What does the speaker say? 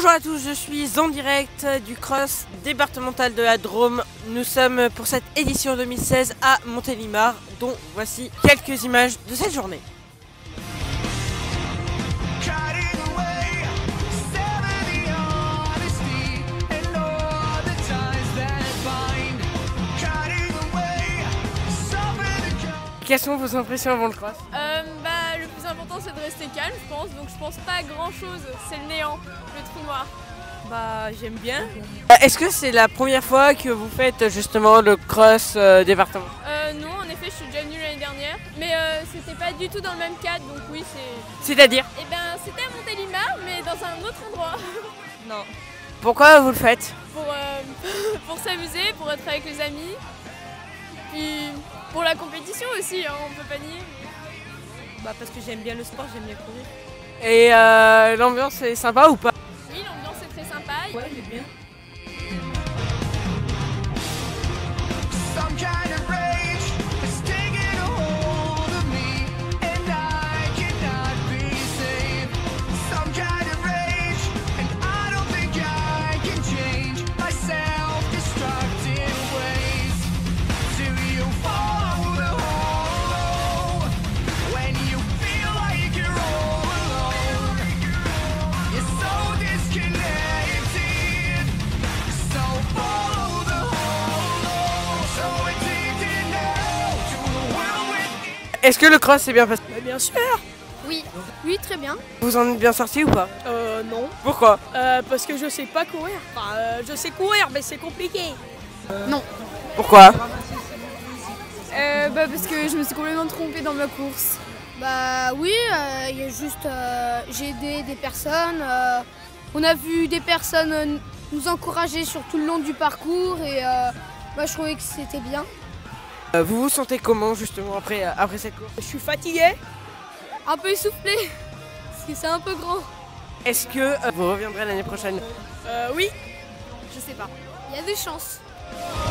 Bonjour à tous, je suis en direct du cross départemental de la Drôme. Nous sommes pour cette édition 2016 à Montélimar, dont voici quelques images de cette journée. Quelles sont vos impressions avant le cross? Le plus important c'est de rester calme je pense, donc je pense pas à grand chose, c'est le néant, le trou noir. J'aime bien. Est-ce que c'est la première fois que vous faites justement le cross département? Non, en effet je suis déjà venue l'année dernière, mais c'était pas du tout dans le même cadre, donc oui c'est... C'est-à-dire? Eh ben c'était à Montélimar, mais dans un autre endroit. Non. Pourquoi vous le faites? Pour s'amuser, pour être avec les amis, puis pour la compétition aussi, hein, on peut pas nier. Parce que j'aime bien le sport, j'aime bien courir. Et l'ambiance est sympa ou pas? Oui, l'ambiance est très sympa. Ouais, il est bien. Est-ce que le cross s'est bien passé? Bien sûr. Oui, oui, très bien. Vous en êtes bien sorti ou pas? Non. Pourquoi? Parce que je sais pas courir. Je sais courir, mais c'est compliqué. Non. Pourquoi? Parce que je me suis complètement trompée dans ma course. Oui, il y a juste j'ai aidé des personnes. On a vu des personnes nous encourager sur tout le long du parcours et je trouvais que c'était bien. Vous vous sentez comment justement après cette course? Je suis fatigué. Un peu essoufflé, parce que c'est un peu grand. Est-ce que vous reviendrez l'année prochaine? Oui. Je sais pas. Il y a des chances.